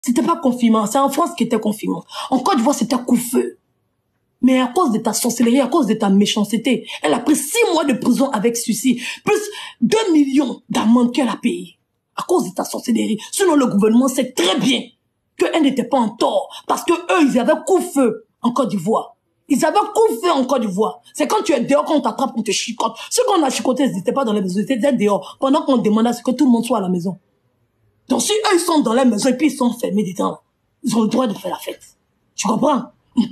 C'était pas confinement, c'est en France qui était confinement. En Côte d'Ivoire, c'était couvre-feu. Mais à cause de ta sorcellerie, à cause de ta méchanceté, elle a pris 6 mois de prison avec suicide, plus 2 millions d'amendes qu'elle a payées. À cause de ta sorcellerie. Sinon, le gouvernement sait très bien qu'elle n'était pas en tort. Parce que eux, ils avaient couvre-feu en Côte d'Ivoire. Ils avaient couvre-feu en Côte d'Ivoire. C'est quand tu es dehors qu'on t'attrape, qu'on te chicote. Ceux qu'on a chicotés, ils n'étaient pas dans les maisons, ils étaient dehors. Pendant qu'on demandait à ce que tout le monde soit à la maison. Donc si eux, ils sont dans la maison et puis ils sont fermés dedans, ils ont le droit de faire la fête. Tu comprends?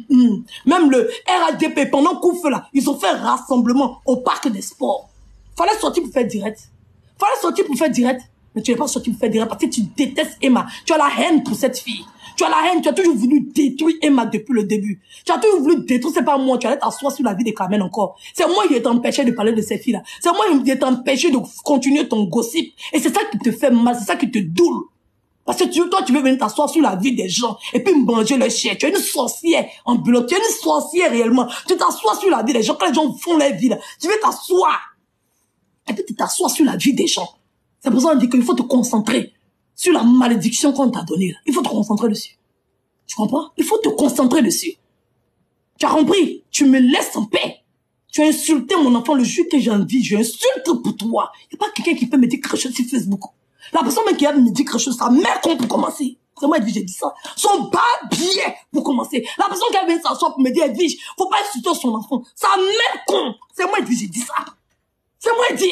Même le RADP, pendant couvre-feu là, ils ont fait rassemblement au parc des sports. Fallait sortir pour faire direct. Fallait sortir pour faire direct. Mais tu n'es pas sorti pour faire direct parce que tu détestes Emma. Tu as la haine pour cette fille. Tu as la haine, tu as toujours voulu détruire Emma depuis le début. Tu as toujours voulu détruire, c'est pas moi, tu allais t'asseoir sur la vie de Carmen encore. C'est moi qui ai empêché de parler de ces filles-là. C'est moi qui ai empêché de continuer ton gossip. Et c'est ça qui te fait mal, c'est ça qui te doule. Parce que toi, tu veux venir t'asseoir sur la vie des gens et puis manger le chien. Tu es une sorcière ambulante, tu es une sorcière réellement. Tu t'assois sur la vie des gens, quand les gens font leur vie, là, tu veux t'asseoir. Et puis tu t'assois sur la vie des gens. C'est pour ça qu'on dit qu'il faut te concentrer sur la malédiction qu'on t'a donnée. Là. Il faut te concentrer dessus. Tu comprends? Il faut te concentrer dessus. Tu as compris? Tu me laisses en paix. Tu as insulté mon enfant le jour que j'ai envie. Je insulte pour toi. Il n'y a pas quelqu'un qui peut me dire quelque chose sur Facebook. La personne même qui a me dit quelque chose, sa mère compte pour commencer. C'est moi, Edwige, j'ai dit ça. Son babier pour commencer. La personne qui a venu s'asseoir pour me dire, Edwige, faut pas insulter son enfant. Sa mère compte. C'est moi, Edwige, j'ai dit ça. C'est moi, dit.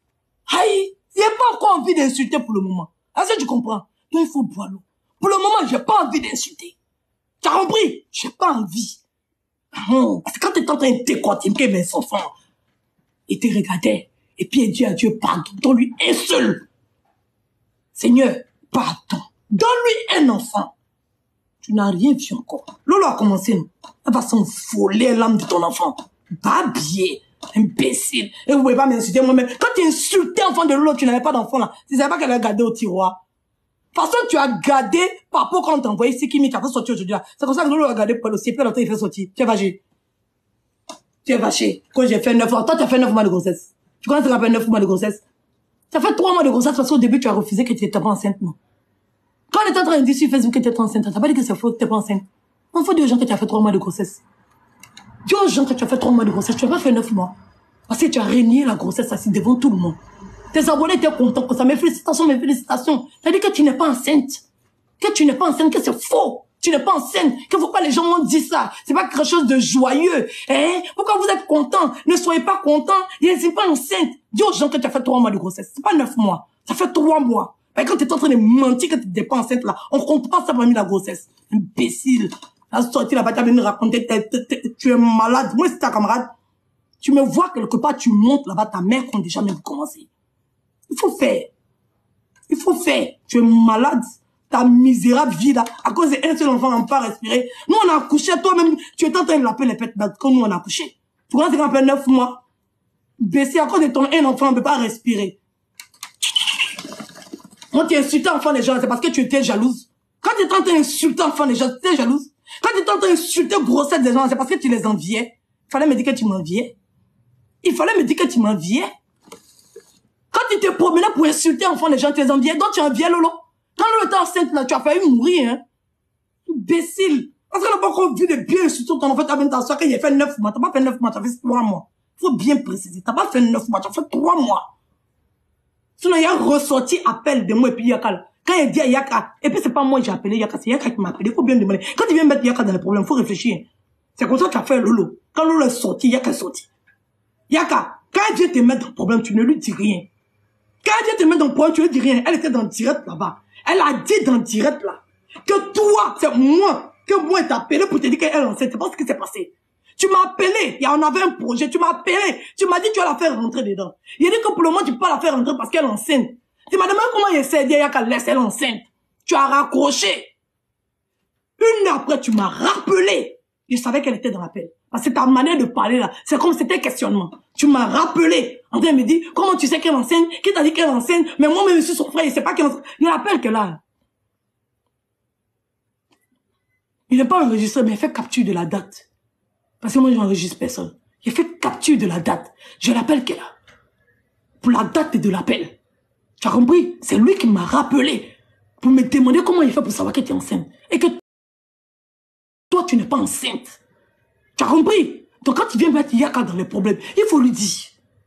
Aïe, il n'y a pas encore envie d'insulter pour le moment. Est-ce que tu comprends? Donc il faut boire l'eau. Pour le moment, j'ai pas envie d'insulter. Tu as compris? J'ai pas envie. Parce que quand tu es en train de décortiquer mes enfants, il te regardait. Et puis il dit à Dieu, pardon, donne-lui un seul. Seigneur, pardon. Donne-lui un enfant. Tu n'as rien vu encore. Lolo a commencé. Elle va s'envoler l'âme de ton enfant. Babier. Imbécile. Et vous pouvez pas m'insulter moi-même. Quand tu insultais l'enfant de Lolo, tu n'avais pas d'enfant là. Tu savais pas qu'elle a gardé au tiroir. Parce que tu as gardé, par rapport quand on t'a envoyé Sikimi qui a fait sortir aujourd'hui là. C'est comme ça que Lolo a gardé pour le aussi. Puis l'autre il fait sortir. Tu es vaché. Tu es vaché. Quand j'ai fait 9 mois. Toi tu as fait 9 mois de grossesse. Tu connais ce qu'on appelle 9 mois de grossesse? Ça fait 3 mois de grossesse parce qu'au début tu as refusé que tu n'étais pas enceinte, non? Quand on était en train de dire sur Facebook que tu étais enceinte, t'as pas dit que c'est faux que tu n'étais pas enceinte. On faut dire aux gens que tu as fait 3 mois de grossesse. Dis aux gens que tu as fait 3 mois de grossesse, tu n'as pas fait 9 mois. Parce que tu as régné la grossesse assis devant tout le monde. Tes abonnés étaient contents que ça. Mes félicitations, mes félicitations. Ça dit que tu n'es pas enceinte. Que tu n'es pas enceinte, que c'est faux. Tu n'es pas enceinte. Que pourquoi les gens m'ont dit ça? C'est pas quelque chose de joyeux. Hein? Pourquoi vous êtes contents? Ne soyez pas contents. Je ne suis pas enceinte. Dis aux gens que tu as fait 3 mois de grossesse. C'est pas 9 mois. Ça fait 3 mois. Et quand tu es en train de mentir que tu n'es pas enceinte là, on compte pas ça parmi la grossesse. Imbécile. La sortie là-bas, tu as venu raconter, tu es malade. Moi, c'est ta camarade. Tu me vois quelque part, tu montes là-bas, ta mère compte déjà même commencé. Il faut faire. Il faut faire. Tu es malade. Ta misérable vie là, à cause d'un seul enfant, on ne peut pas respirer. Nous, on a accouché, toi-même, tu es en train de l'appeler les pètes quand nous, on a accouché. Tu vois, c'est qu'on appelle 9 mois. Baissé à cause de ton un enfant, on ne peut pas respirer. Quand tu insultes l'enfant des gens, c'est parce que tu étais jalouse. Quand tu es en train d'insulter l'enfant des gens, tu étais jalouse. Quand tu es en train d'insulter grossesse des gens, c'est parce que tu les enviais. Il fallait me dire que tu m'enviais. Il fallait me dire que tu m'enviais. Quand tu te promenais pour insulter l'enfant des gens, tu les enviais. Donc tu enviais Lolo. Quand Lolo était enceinte, là, tu as failli mourir, hein. Imbécile. Parce qu'on n'a pas encore vu de bien insulter ton enfant, tu as même t'asseoir qu'il a fait 9 mois. Tu n'as pas fait 9 mois, tu as fait 3 mois. Il faut bien préciser. Tu n'as pas fait 9 mois, tu as fait 3 mois. Sinon, il y a ressorti appel de moi et puis Yaka. Quand il dit à Yaka, et puis c'est pas moi qui j'ai appelé Yaka, c'est Yaka qui m'a appelé. Il faut bien demander. Quand tu viens mettre Yaka dans les problèmes, il faut réfléchir. C'est comme ça que tu as fait Lolo. Quand Lolo est sorti, Yaka est sorti. Yaka, quand elle vient te mettre dans le problème, tu ne lui dis rien. Quand elle vient te mettre dans le problème, tu ne lui dis rien. Elle était dans le direct là-bas. Elle a dit dans le direct là, que toi, c'est moi, que moi, t'ai appelé pour te dire qu'elle est enceinte. C'est pas ce qui s'est passé. Tu m'as appelé, on avait un projet, tu m'as appelé, tu m'as dit que tu vas la faire rentrer dedans. Il a dit que pour le moment, tu peux pas la faire rentrer parce qu'elle est enceinte. Tu m'as demandé comment il essaie de dire qu'elle laisse elle enceinte. Tu as raccroché. Une heure après, tu m'as rappelé. Je savais qu'elle était dans l'appel. Parce que ta manière de parler là, c'est comme c'était questionnement. Tu m'as rappelé. En train de me dire, comment tu sais qu'elle est enceinte? Qui t'a dit qu'elle est enceinte? Mais moi-même, je suis son frère, il sait pas qu'elle est enceinte. Il rappelle qu'elle a. Il n'est pas enregistré, mais il fait capture de la date. Parce que moi, je n'enregistre personne. Il fait capture de la date. Je l'appelle qu'elle a. Pour la date de l'appel. Tu as compris? C'est lui qui m'a rappelé. pour me demander comment il fait pour savoir que tu es enceinte. Et que toi, tu n'es pas enceinte. Tu as compris? Donc quand il vient mettre Yaka dans les problèmes, il faut lui dire.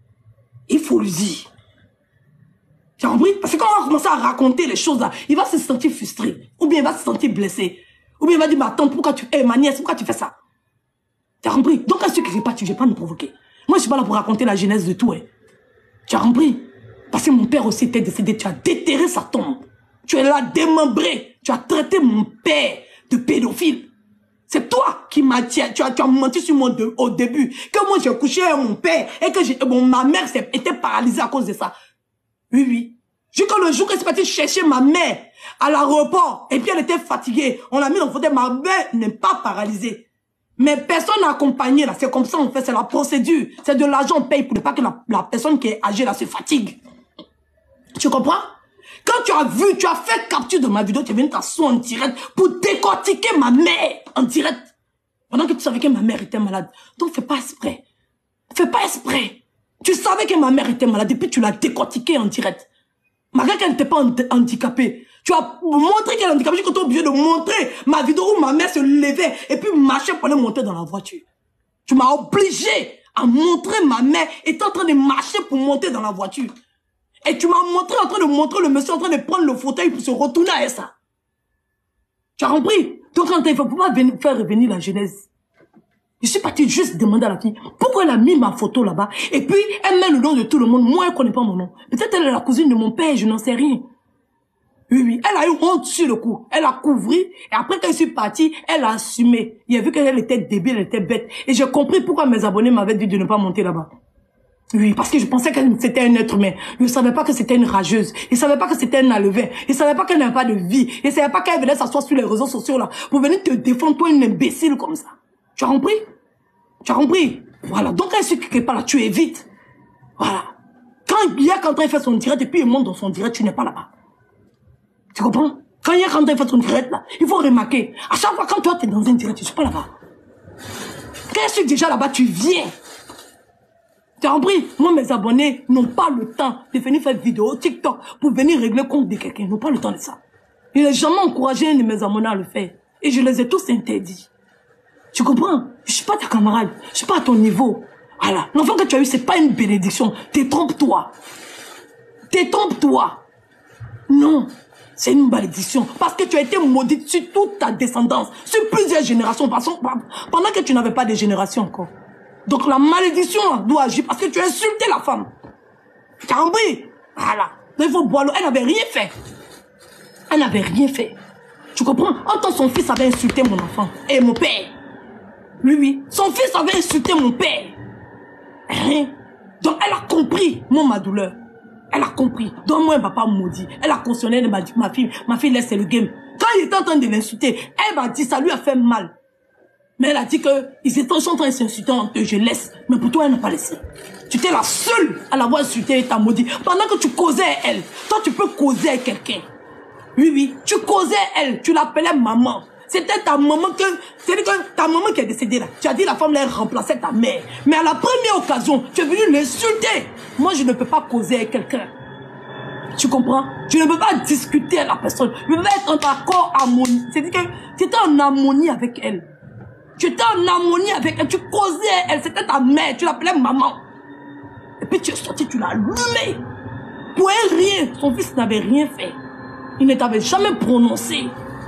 Il faut lui dire. Tu as compris? Parce que quand on va commencer à raconter les choses là, il va se sentir frustré. Ou bien il va se sentir blessé. Ou bien il va dire, ma tante, pourquoi tu... ma nièce, pourquoi tu fais ça? Tu as compris? Donc à ceux qui ne pas, tu ne vais pas me provoquer. Moi, je ne suis pas là pour raconter la genèse de tout. Hein. Tu as compris? Parce que mon père aussi était décédé. Tu as déterré sa tombe. Tu es là démembré. Tu as traité mon père de pédophile. C'est toi qui m'as tu as menti sur moi au début. Que moi, j'ai couché avec mon père et que ma mère était paralysée à cause de ça. Oui, oui. Jusqu'à le jour que c'est parti chercher ma mère à l'aéroport et puis elle était fatiguée. On l'a mis dans le fauteuil. Ma mère n'est pas paralysée. Mais personne n'a accompagné là. C'est comme ça en fait. C'est la procédure. C'est de l'argent on paye pour ne pas que la personne qui est âgée là se fatigue. Tu comprends? Quand tu as vu, tu as fait capture de ma vidéo, tu es venu t'asseoir en direct pour décortiquer ma mère en direct. Pendant que tu savais que ma mère était malade. Donc fais pas exprès. Fais pas exprès. Tu savais que ma mère était malade et puis tu l'as décortiquée en direct. Malgré qu'elle n'était pas handicapée. Tu as montré qu'elle est handicapée. J'ai obligé de montrer ma vidéo où ma mère se levait et puis marchait pour aller monter dans la voiture. Tu m'as obligé à montrer ma mère étant en train de marcher pour monter dans la voiture. Et tu m'as montré en train de montrer le monsieur en train de prendre le fauteuil pour se retourner à ça. Tu as compris? Donc quand il ne faut pas faire revenir la genèse. Je suis parti juste demander à la fille pourquoi elle a mis ma photo là-bas. Et puis elle met le nom de tout le monde. Moi, elle ne connaît pas mon nom. Peut-être elle est la cousine de mon père, je n'en sais rien. Oui, oui. Elle a eu honte sur le coup. Elle a couvri. Et après qu'elle suis partie, elle a assumé. Il a vu qu'elle était débile, elle était bête. Et j'ai compris pourquoi mes abonnés m'avaient dit de ne pas monter là-bas. Oui, parce que je pensais que c'était un être humain. Je ne savais pas que c'était une rageuse. Je ne savais pas que c'était un enlevé. Je ne savais pas qu'elle n'avait pas de vie. Je ne savais pas qu'elle venait s'asseoir sur les réseaux sociaux là pour venir te défendre, toi, une imbécile comme ça. Tu as compris? Tu as compris? Voilà. Donc, elle ne quelque part là, tu évites. Voilà. Quand il fait son direct et puis il monte dans son direct, tu n'es pas là-bas. Tu comprends? Quand il fait son direct là, il faut remarquer. À chaque fois, quand toi, tu es dans un direct, tu ne suis pas là-bas. Quand je suis déjà là-bas, tu viens. Tu as compris? Moi, mes abonnés n'ont pas le temps de venir faire vidéo TikTok pour venir régler compte de quelqu'un. Ils n'ont pas le temps de ça. Je n'ai jamais encouragé un de mes abonnés à le faire. Et je les ai tous interdits. Tu comprends? Je ne suis pas ta camarade. Je ne suis pas à ton niveau. Voilà. L'enfant que tu as eu, ce n'est pas une bénédiction. Détrompe-toi. Détrompe-toi. Non. C'est une malédiction. Parce que tu as été maudite sur toute ta descendance. Sur plusieurs générations. Pendant que tu n'avais pas de génération encore. Donc la malédiction doit agir parce que tu as insulté la femme. Tu as compris? Voilà. Donc il faut boire l'eau. Elle n'avait rien fait. Elle n'avait rien fait. Tu comprends? En tant que son fils avait insulté mon enfant. Et mon père. Oui, oui. Son fils avait insulté mon père. Hein? Donc elle a compris, ma douleur. Elle a compris. Donc moi, elle ne m'a pas maudit. Elle a cautionné, elle m'a dit, ma fille laisse le game. Quand il était en train de l'insulter, elle m'a dit, ça lui a fait mal. Mais elle a dit qu'ils étaient en train de s'insulter entre eux, je laisse. Mais pour toi, elle n'a pas laissé. Tu étais la seule à l'avoir insulté et t'a maudit. Pendant que tu causais à elle, toi tu peux causer à quelqu'un. Oui, oui, tu causais à elle, tu l'appelais maman. C'était ta maman c'est-à-dire que ta maman qui est décédée là. Tu as dit la femme là, elle remplaçait ta mère. Mais à la première occasion, tu es venu l'insulter. Moi, je ne peux pas causer à quelqu'un. Tu comprends? Tu ne peux pas discuter à la personne. Tu ne peux pas être en accord harmonie. C'est-à-dire que tu étais en harmonie avec elle. Tu étais en harmonie avec elle, tu causais elle, c'était ta mère, tu l'appelais maman. Et puis tu es sorti, tu l'as allumé. Pour elle, rien. Son fils n'avait rien fait. Il ne t'avait jamais prononcé.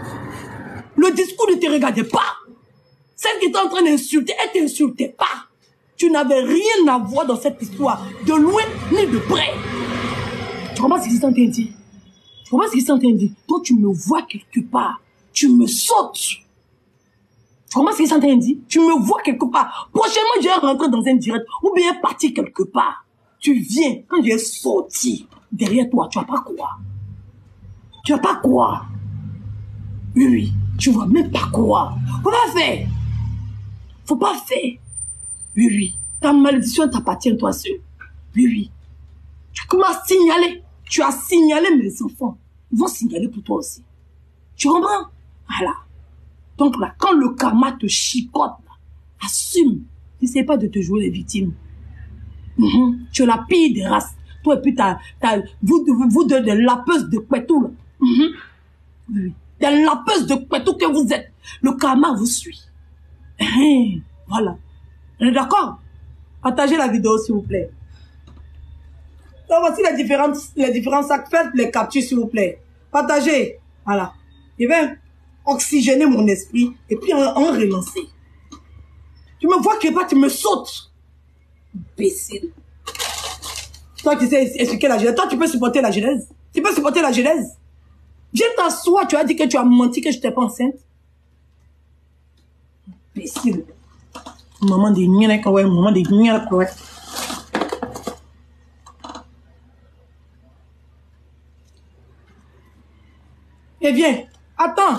Le discours ne te regardait pas. Celle qui était en train d'insulter, elle ne t'insultait pas. Tu n'avais rien à voir dans cette histoire, de loin ni de près. Tu comprends ce qu'ils sont en train de dire? Tu comprends ce qu'ils sont en train de dire? Toi, tu me vois quelque part, tu me sautes. Comment est-ce qu'ils sont en train de dire? Tu me vois quelque part. Prochainement, je vais rentrer dans un direct ou bien partir quelque part. Tu viens. Quand je vais sortir derrière toi, tu vas pas croire. Tu vas pas croire. Oui, oui. Tu vas même pas croire. Faut pas faire. Faut pas faire. Oui, oui. Ta malédiction t'appartient à toi seul. Oui, oui. Tu commences à signaler. Tu as signalé mes enfants. Ils vont signaler pour toi aussi. Tu comprends? Voilà. Donc là, quand le karma te chicote, là, assume. N'essaie pas de te jouer les victimes. Tu es la pire des races. Toi et puis vous deux de lapeuse de Kwetou, là. Oui. Des lapeuses de Kwetou que vous êtes. Le karma vous suit. Voilà. On est d'accord? Partagez la vidéo, s'il vous plaît. Donc, voici les différents sacs. Faites les captures, s'il vous plaît. Partagez. Voilà. Je vais oxygéner mon esprit et puis en relancer. Tu me vois que pas, tu me sautes. Imbécile. Toi qui sais expliquer la genèse. Toi, tu peux supporter la genèse. Tu peux supporter la genèse. Viens t'asseoir, tu as dit que tu as menti, que je n'étais pas enceinte. Imbécile. Maman de Nyana, ouais, maman de Nyana, ouais. Eh bien, attends.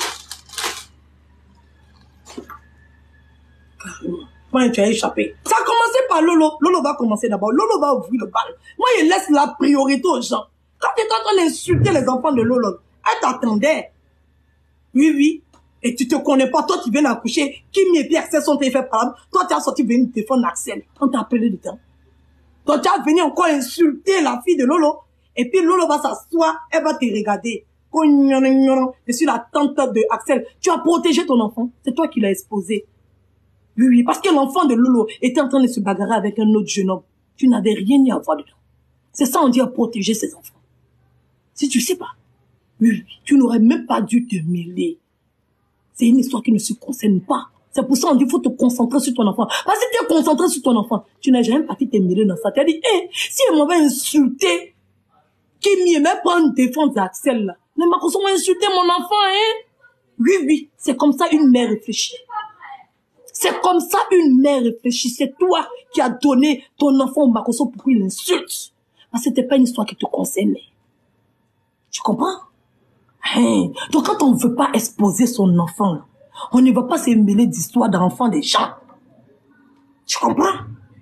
Moi, tu as échappé. Ça a commencé par Lolo. Lolo va commencer d'abord. Lolo va ouvrir le bal. Moi, il laisse la priorité aux gens. Quand tu es en train d'insulter les enfants de Lolo, elle t'attendait. Oui, oui. Et tu te connais pas. Toi, tu viens d'accoucher. Kimi et puis Axel sont fait par là. Toi, tu as sorti venir défendre Axel. On t'a appelé du temps. Toi, tu as venu encore insulter la fille de Lolo. Et puis Lolo va s'asseoir. Elle va te regarder. Je suis la tante de Axel. Tu as protégé ton enfant. C'est toi qui l'as exposé. Oui, oui, parce que l'enfant de Lolo était en train de se bagarrer avec un autre jeune homme. Tu n'avais rien à voir dedans. C'est ça on dit à protéger ses enfants. Si tu sais pas, oui, oui, tu n'aurais même pas dû te mêler. C'est une histoire qui ne se concerne pas. C'est pour ça on dit qu'il faut te concentrer sur ton enfant. Parce que si tu es concentré sur ton enfant, tu n'as jamais parti te mêler dans ça. Tu as dit, si elle m'avait insulté, Kimi même prendre défense d'Axel là. Mais ma cause m'a insulté mon enfant, hein? Oui, oui, c'est comme ça une mère réfléchit. C'est comme ça une mère réfléchit. C'est toi qui as donné ton enfant au Makoso pour qu'il l'insulte. Parce que c'était pas une histoire qui te concernait. Tu comprends? Donc quand on ne veut pas exposer son enfant, on ne va pas se mêler d'histoires d'enfants des gens. Tu comprends?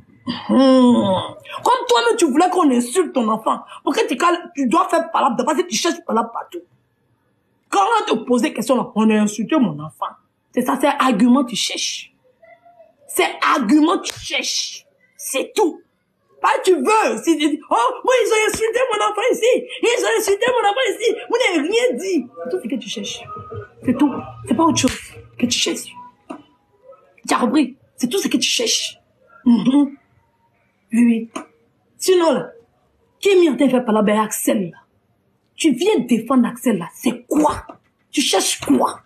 Comme toi-même tu voulais qu'on insulte ton enfant. Pour que tu dois faire palabre, parce que tu cherches palabre partout. Quand on te pose des questions, on a insulté mon enfant. C'est ça, c'est argument que tu cherches. C'est argument que tu cherches. C'est tout. Pas tu veux. Oh, moi ils ont insulté mon enfant ici. Ils ont insulté mon enfant ici. Vous n'avez rien dit. C'est tout ce que tu cherches. C'est tout. C'est pas autre chose que tu cherches. Tu as compris? C'est tout ce que tu cherches. Oui, oui. Sinon là, qui est mis en train de faire parler avec Axel là? Tu viens défendre Axel là. C'est quoi? Tu cherches quoi?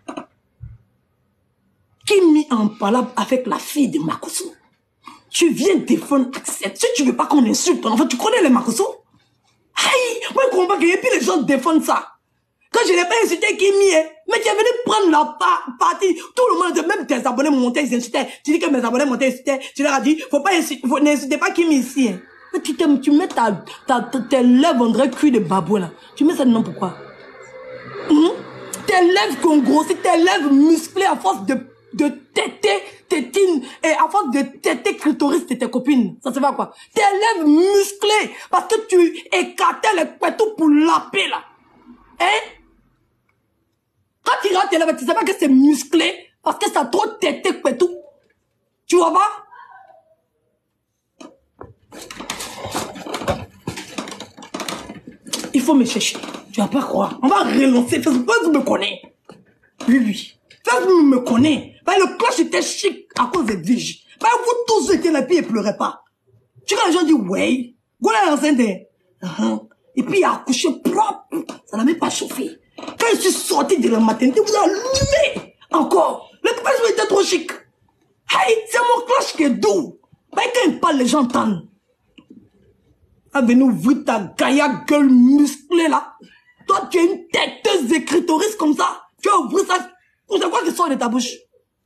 Qui mis en palabre avec la fille de Makoso. Tu viens défendre Axel. Si tu veux pas qu'on insulte ton enfant, tu connais les Makoso? Aïe, moi je comprends que et puis les gens défendent ça. Quand je n'ai pas insulté Kimi, mais tu es venu prendre la partie. Tout le monde, même tes abonnés montaient, ils insultaient. Tu dis que mes abonnés montaient, ils insultaient. Tu leur as dit, faut pas insulter, n'insultez pas Kimi ici. Hein. Mais tu mets tes lèvres, on dirait cuit de babou là. Tu mets ça dedans pourquoi? Tes lèvres qu'on grossit, tes lèvres musclées à force de téter, tétine, et à force de téter clitoris de tes copines. Ça se fait à quoi? Tes lèvres musclées, parce que tu écartais les pétous pour laper là. Hein? Quand tu rates tes lèvres, tu sais pas que c'est musclé, parce que ça a trop tété pétou. Tu vois pas? Il faut me chercher. Tu vas pas croire. On va relancer. Facebook me connaît. Oui, oui. Facebook me connaît. Bah, le cloche était chic à cause des viges. Bah, vous tous étiez là, puis ils pleuraient pas. Tu vois, les gens disent, ouais, voilà l'enceinte. Et puis, il a accouché propre. Ça n'a même pas chauffé. Quand je suis sorti de la maternité, vous avez allumé encore. Le cloche était trop chic. Hey, c'est mon cloche qui est doux. Bah, quand il parle, les gens entendent. Ah, venez ouvrir ta gaïa gueule musclée là. Toi, tu es une têteuse de clitoris comme ça. Tu vas ouvrir ça. C'est quoi qui sort de ta bouche?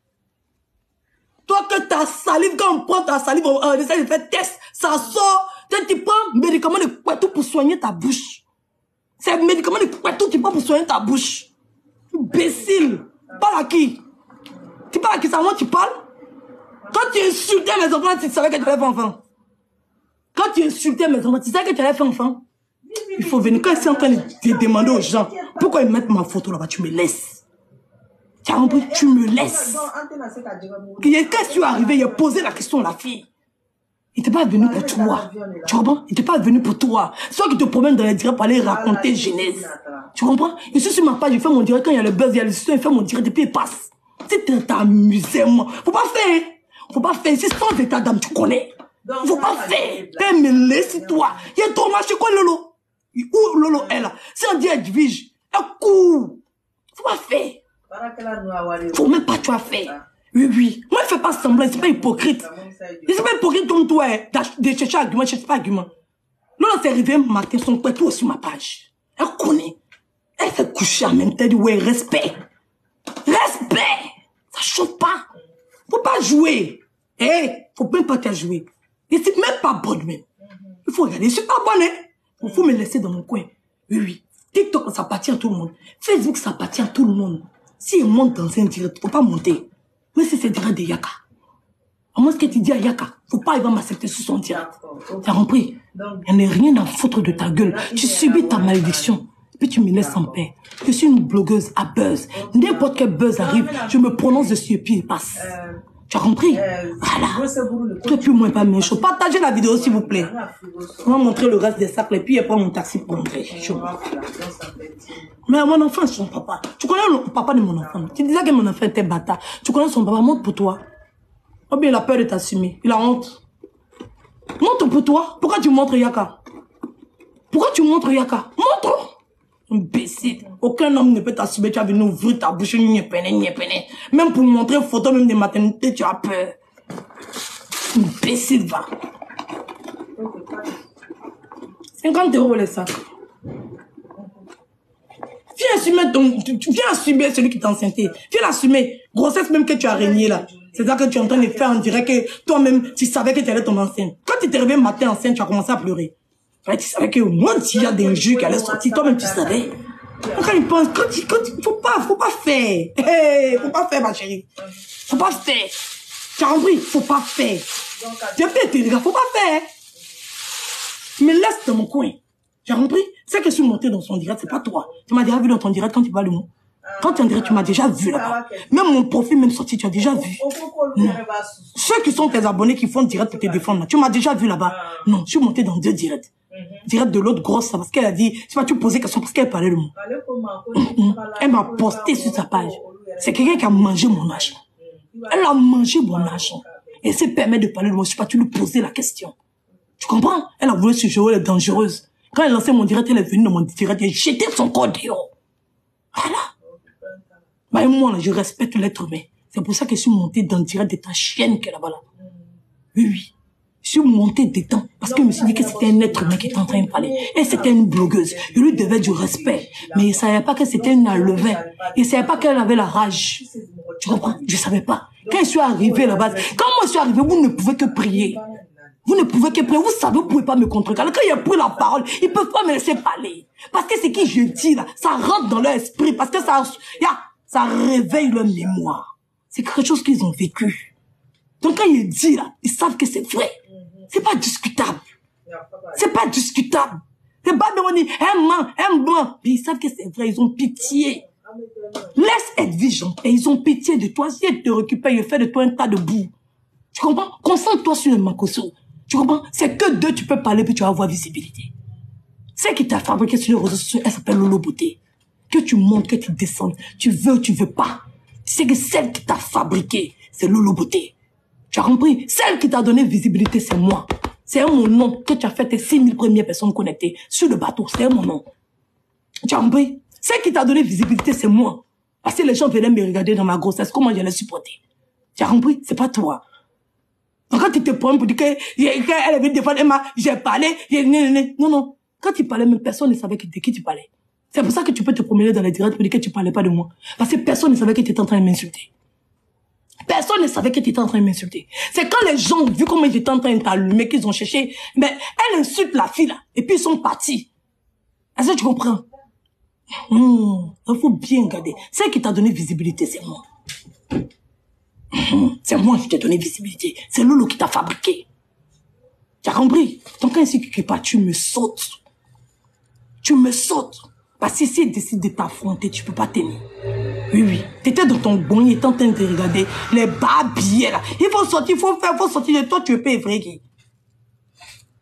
Toi, que ta salive, quand on prend ta salive, on essaie de faire test, ça sort. Tu prends médicament de Kwetou pour soigner ta bouche. C'est un médicament de Kwetou que tu prends pour soigner ta bouche. Imbécile. Parle à qui? Tu parles à qui? Ça, moi, tu parles? Quand tu insultais mes enfants, tu savais que tu avais fait enfant. Quand tu insultais mes enfants, tu savais que tu avais fait enfant. Il faut venir. Quand ils sont en train de demander aux gens pourquoi ils mettent ma photo là-bas, tu me laisses. Tu as compris? Tu me laisses. Quand je suis arrivé, il a posé la question à la fille. Il n'était pas venu pour toi. Tu comprends? Il n'était pas venu pour toi. Soit qu'il te promène dans les directs pour aller raconter Genèse. Tu comprends? Je suis sur ma page, je fais mon direct. Quand il y a le buzz, il y a le son, il fait mon direct et puis il passe. C'est t'amuser, moi. Faut pas faire. Faut pas faire. C'est sans état d'âme, tu connais. Faut pas faire. T'es mêlé, c'est toi. Il y a ton marché, quoi, Lolo? Où Lolo est là? Si on dit elle divise, elle court. Faut pas faire. Faut même pas tu as fait. Oui, oui. Moi, je fais pas semblant, c'est pas hypocrite. Je suis pas hypocrite comme toi, hein, de chercher argument, je cherche pas argument. Lola s'est arrivé un matin, son père, tout sur ma page. Elle connaît. Elle s'est couchée en même temps, elle dit, ouais, respect. Respect. Ça chauffe pas. Faut pas jouer. Eh, faut même pas te jouer. Et c'est même pas bonne, même. Il faut regarder, je suis pas bonne, hein. Il faut me laisser dans mon coin. Oui, oui. TikTok, ça appartient à tout le monde. Facebook, ça appartient à tout le monde. Si il monte dans un direct, faut pas monter. Mais si c'est direct de Yaka. À moins que tu dis à Yaka, faut pas, il va m'accepter sur son direct. T'as compris? Il n'y a rien à foutre de ta gueule. Tu subis ta malédiction. Puis tu me laisses en paix. Je suis une blogueuse à buzz. N'importe quel buzz arrive, je me prononce dessus et puis il passe. Tu as compris? Voilà. Toi plus moi pas méchant. Partagez la vidéo s'il vous plaît. On va montrer le reste des sacs et puis il prend mon taxi pour rentrer. Mais mon enfant, c'est son papa. Tu connais le papa de mon enfant. Tu disais que mon enfant était bâtard. Tu connais son papa, montre pour toi. Oh bien, il a peur de t'assumer. Il a honte. Montre pour toi. Pourquoi tu montres Yaka? Pourquoi tu montres Yaka? Montre! Imbécile. Aucun homme ne peut t'assumer. Tu as venu ouvrir ta bouche. Même pour montrer une photo même de maternité, tu as peur. Imbécile, va. 50 € les sacs. Viens assumer celui qui t'a enceinté. Viens l'assumer. Grossesse même que tu as régné là. C'est ça que tu es en train de faire, on dirait que toi-même, tu savais que tu allais tomber enceinte. Quand tu t'es réveillé matin enceinte, tu as commencé à pleurer. Tu savais que moi, il y a des jus qui allaient sortir, toi-même tu savais. Quand il pense, faut pas faire. Hey, faut pas faire, ma chérie. Faut pas faire. Tu as compris? Faut pas faire. Tu as fait, les gars, faut pas faire. Mais laisse dans mon coin. Tu as compris? C'est que je suis montée dans son direct, c'est pas toi. Tu m'as déjà vu dans ton direct quand tu parles de moi. Quand tu es en direct, tu m'as déjà vu là-bas. Même mon profil, même sorti, tu as déjà vu. Non. Ceux qui sont tes abonnés qui font direct pour te défendre, là, tu m'as déjà vu là-bas. Non, je suis montée dans 2 directs. Direct de l'autre grosse, parce qu'elle a dit, je sais pas, tu posais question parce qu'elle parlait de moi. Elle m'a posté sur sa page. C'est quelqu'un qui a mangé mon argent. Elle a mangé mon argent. Et elle se permet de parler de moi, je sais pas, tu lui posais la question. Tu comprends? Elle a voulu se jouer, elle est dangereuse. Quand elle lançait mon direct, elle est venue dans mon direct et jeté son corps dehors. Voilà. Bah, et moi, là, je respecte l'être humain. C'est pour ça que je suis montée dans le direct de ta chienne qui est là-bas, là. Oui, oui. Je suis montée dedans parce que je me suis dit que c'était un être humain qui était en train de parler. Et c'était une blogueuse. Je lui devais du respect. Mais il ne savait pas que c'était une enlevée. Il ne savait pas qu'elle avait la rage. Tu comprends? Je ne savais pas. Quand je suis arrivée là-bas, quand moi je suis arrivée, vous ne pouvez que prier. Vous ne pouvez que prier. Vous savez, vous ne pouvez pas me contrecarrer. Quand il a pris la parole, ils ne peuvent pas me laisser parler. Parce que ce que je dis là, ça rentre dans leur esprit. Parce que ça réveille leur mémoire. C'est quelque chose qu'ils ont vécu. Donc quand il dit là, ils savent que c'est vrai. C'est pas discutable. C'est pas discutable. C'est pas de on dit, un blanc. Mais ils savent que c'est vrai, ils ont pitié. Laisse être vigilant. Et ils ont pitié de toi. Si ils te récupèrent, ils font de toi un tas de boue. Tu comprends? Concentre-toi sur le Makoso. Tu comprends? C'est que d'eux tu peux parler puis tu vas avoir visibilité. Celle qui t'a fabriqué sur les réseaux sociaux, elle s'appelle Lolo Beauté. Que tu montes, que tu descendes, tu veux ou tu veux pas. Tu sais que celle qui t'a fabriqué, c'est Lolo Beauté. Tu as compris? Celle qui t'a donné visibilité, c'est moi. C'est mon nom que tu as fait tes 6000 premières personnes connectées sur le bateau. C'est mon nom. Tu as compris? Celle qui t'a donné visibilité, c'est moi. Parce que les gens venaient me regarder dans ma grossesse, comment j'allais supporter. Tu as compris? C'est pas toi. Donc quand tu te prends pour dire qu'elle est venue défendre Emma, j'ai parlé, non, non. Quand tu parlais, même personne ne savait de qui tu parlais. C'est pour ça que tu peux te promener dans les directs pour dire que tu parlais pas de moi. Parce que personne ne savait que tu étais en train de m'insulter. Personne ne savait que tu étais en train de m'insulter. C'est quand les gens ont vu comment j'étais en train de t'allumer qu'ils ont cherché. Mais elle insulte la fille là. Et puis ils sont partis. Est-ce que tu comprends? Il faut bien regarder. Celle qui t'a donné visibilité, c'est moi. C'est moi qui t'ai donné visibilité. C'est Lolo qui t'a fabriqué. Tu as compris? Donc quand il ne pas, tu me sautes. Tu me sautes. Parce que si elle décide de t'affronter, tu peux pas tenir. Oui, oui. Tu étais dans ton bon, il était en train de regarder les babiers là. Il faut sortir, il faut sortir de toi, tu es pas effrayé.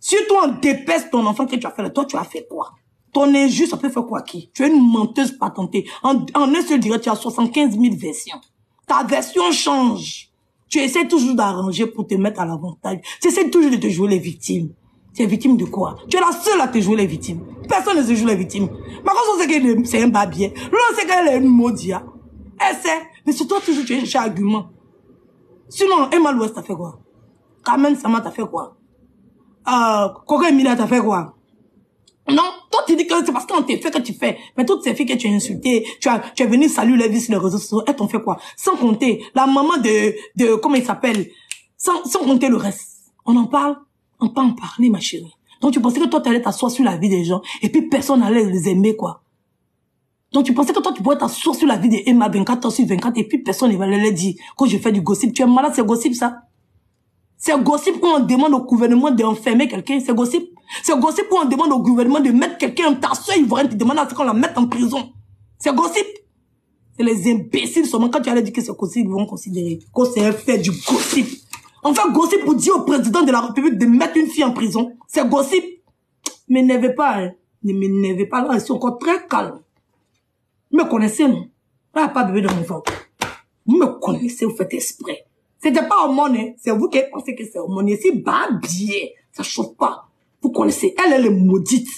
Si toi, on dépèce ton enfant que tu as fait là, toi, tu as fait quoi? Ton injure, ça peut faire quoi qui? Tu es une menteuse patentée. En un seul direct, tu as 75 000 versions. Ta version change. Tu essaies toujours d'arranger pour te mettre à l'avantage. Tu essaies toujours de te jouer les victimes. Tu es victime de quoi? Tu es la seule à te jouer les victimes. Personne ne se joue les victimes. Ma on sait que c'est un babier. L'autre sait qu'elle est une maudia. Elle sait. Mais c'est toi toujours, tu es cherché argument. Sinon, Emma Louest t'a fait quoi? Carmen Sama t'a fait quoi? Coco Emilia t'a fait quoi? Non, toi tu dis que c'est parce qu'on t'a fait que tu fais. Mais toutes ces filles que tu as insultées, tu es venu saluer les vies sur les réseaux sociaux, elles t'ont fait quoi? Sans compter la maman de comment il s'appelle? Sans compter le reste. On en parle? On peut en parler, ma chérie. Donc tu pensais que toi tu allais t'asseoir sur la vie des gens et puis personne n'allait les aimer, quoi. Donc tu pensais que toi tu pourrais t'asseoir sur la vie de Emma 24 sur 24 et puis personne ne va leur dire que je fais du gossip. Tu es malade, c'est gossip ça? C'est gossip quand on demande au gouvernement d'enfermer quelqu'un, c'est gossip. C'est gossip quand on demande au gouvernement de mettre quelqu'un en tasseau ivoirienne, tu demandes à ce qu'on la mette en prison. C'est gossip. C'est les imbéciles seulement quand tu allais dire que c'est gossip, ils vont considérer que c'est un fait du gossip. On fait gossip pour dire au président de la République de mettre une fille en prison. C'est gossip. M'énervez pas, hein. Ne m'énervez pas, là, ils sont encore très calmes. Vous me connaissez, non? Là, pas bébé de mon ventre. Vous me connaissez, vous faites exprès. C'était pas hormone, hein. C'est vous qui pensez que c'est hormone. Ici, bah, bien. Ça chauffe pas. Vous connaissez. Elle est maudite.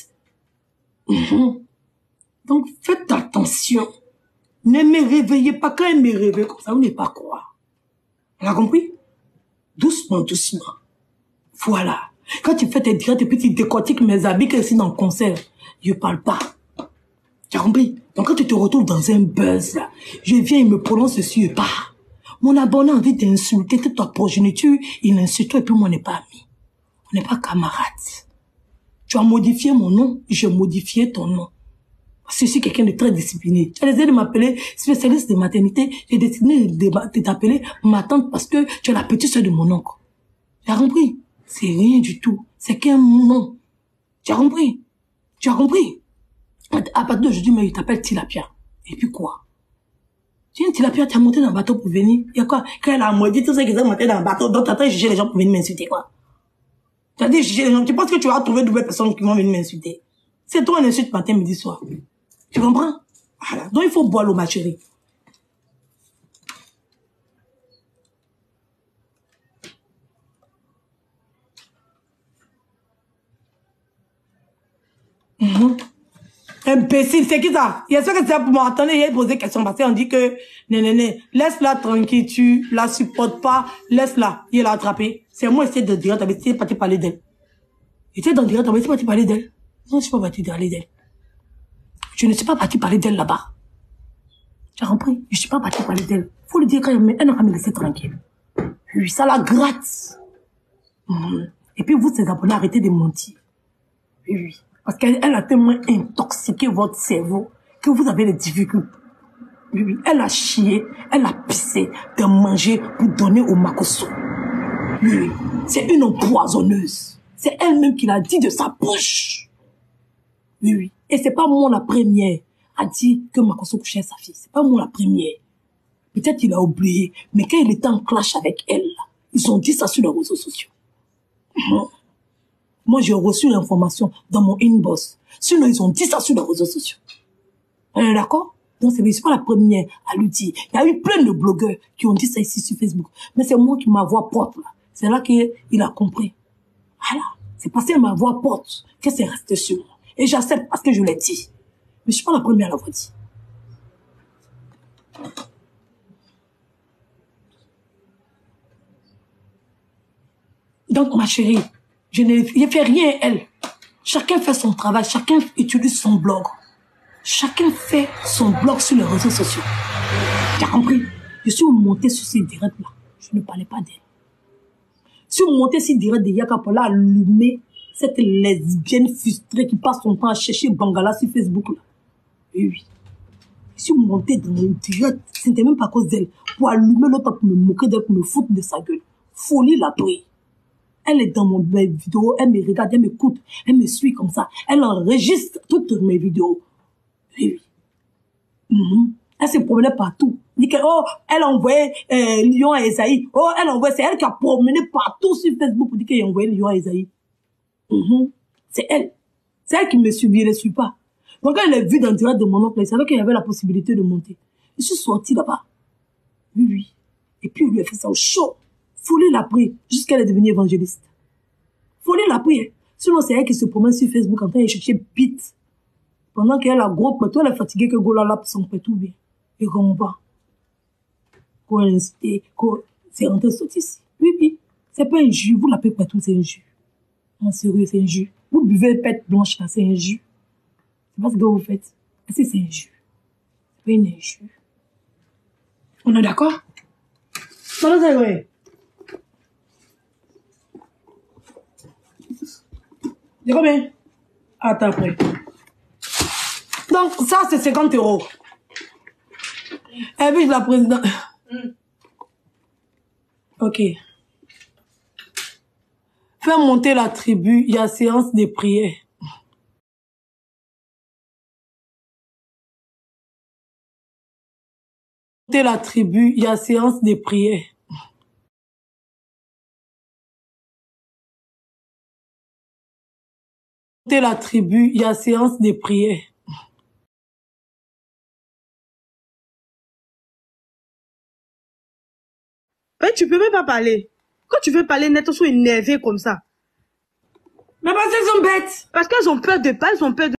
Donc, faites attention. Ne me réveillez pas. Quand elle me réveille comme ça, vous n'allez pas croire. On a compris? Doucement, doucement. Voilà. Quand tu fais tes directs et puis tu décortiques mes habits que je suis dans le concert, je parle pas. Tu as compris? Donc quand tu te retrouves dans un buzz, là, je viens et me prononce dessus et pas. Mon abonné a envie d'insulter toute ta progéniture, il insulte toi et puis moi on n'est pas amis. On n'est pas camarades. Tu as modifié mon nom, j'ai modifié ton nom. Je suis quelqu'un de très discipliné. Tu as décidé de m'appeler spécialiste de maternité, j'ai décidé de t'appeler ma tante parce que tu es la petite soeur de mon oncle. Tu as compris? C'est rien du tout. C'est qu'un nom. Tu as compris? Tu as compris? À partir d'aujourd'hui, mais il t'appelle Tilapia. Et puis quoi? Tu es Tilapia, tu as monté dans le bateau pour venir. Il y a quoi? Quand elle a maudit tous ceux qui sont montés dans le bateau, donc tu attends juger les gens pour venir m'insulter, quoi. Tu as dit juger les gens. Tu penses que tu vas trouver de nouvelles personnes qui vont venir m'insulter. C'est toi un insulte matin, midi, soir. Tu comprends? Voilà. Donc il faut boire l'eau, ma chérie. Imbécile, c'est qui ça? Il y a ceux que c'est pour moi. Attendez, il a posé question parce qu'on dit que, laisse-la tranquille, tu la supportes pas, laisse-la, il l'a attrapé. C'est moi, essayer de dire, t'avais essayé de pas parler d'elle. J'étais dans le direct, t'avais essayé de pas parler d'elle. Non, je ne suis pas parti parler d'elle. Je ne suis pas parti parler d'elle là-bas. Tu as compris? Je ne suis pas parti parler d'elle. Faut le dire quand même, elle n'a pas me laissé tranquille. Oui, ça la gratte. Et puis vous, ces abonnés, arrêtez de mentir. Oui. Parce qu'elle a tellement intoxiqué votre cerveau que vous avez des difficultés. Oui. Elle a chié, elle a pissé de manger pour donner au Makosso. Oui. C'est une empoisonneuse. C'est elle-même qui l'a dit de sa bouche. Oui. Et c'est pas moi la première à dire que Makosso couchait sa fille. C'est pas moi la première. Peut-être qu'il a oublié. Mais quand il était en clash avec elle, ils ont dit ça sur les réseaux sociaux. Moi, j'ai reçu l'information dans mon inbox. Sinon, ils ont dit ça sur les réseaux sociaux. D'accord? Donc, c'est pas la première à lui dire. Il y a eu plein de blogueurs qui ont dit ça ici sur Facebook. Mais c'est moi qui ma voix porte, là. C'est là qu'il a compris. Voilà. C'est parce que ma voix porte que c'est resté sur moi. Et j'accepte parce que je l'ai dit. Mais je suis pas la première à l'avoir dit. Donc, ma chérie, je ne fais rien, elle. Chacun fait son travail, chacun utilise son blog. Chacun fait son blog sur les réseaux sociaux. Tu as compris? Je suis montée sur ces directs-là. Je ne parlais pas d'elle. Je suis montée sur ces directs de Yaka pour allumer cette lesbienne frustrée qui passe son temps à chercher Bangala sur Facebook. Là. Oui. Je suis montée dans mon direct, ce n'était même pas à cause d'elle, pour allumer l'autre, pour me moquer d'elle, pour me foutre de sa gueule. Folie la pris. Elle est dans mon vidéo, elle me regarde, elle m'écoute, elle me suit comme ça. Elle enregistre toutes mes vidéos. Oui. Elle se promenait partout. Elle dit que, oh, elle a envoyé Lyon à Esaïe. Oh, elle a envoyé, c'est elle qui a promené partout sur Facebook pour dire qu'elle a envoyé Lyon à Esaïe. C'est elle. C'est elle qui me suit, je ne le suis pas. Donc quand elle est vue dans le direct de mon oncle, elle savait qu'il y avait la possibilité de monter. Je suis sortie là-bas. Oui, oui. Et puis, il lui a fait ça au chaud. Folie l'a pris jusqu'à elle est devenue évangéliste. Folie l'a pris. Sinon, c'est elle qui se promène sur Facebook en train de chercher bite. Pendant qu'elle a gros pétou, elle est fatiguée que Gola lappe son pétou bien. Et comment pas? C'est rentré ici. Oui, oui. C'est pas un jus. Vous l'appelez pétou, c'est un jus. En sérieux, c'est un jus. Vous buvez pète blanche là, c'est un jus. C'est pas ce que vous faites. C'est un jus. C'est pas une injure. On est d'accord? Non, c'est vrai. C'est combien? Attends après. Donc, ça, c'est 50 €. Et puis, la présidente. Ok. Fais monter la tribu, il y a séance de prière. Monter la tribu, il y a séance de prière. Monter la tribu, il y a séance de prière. Ouais, tu peux même pas parler. Quand tu veux parler net, elles sont énervées comme ça. Mais parce qu'elles sont bêtes. Parce qu'elles ont peur de pas, elles ont peur de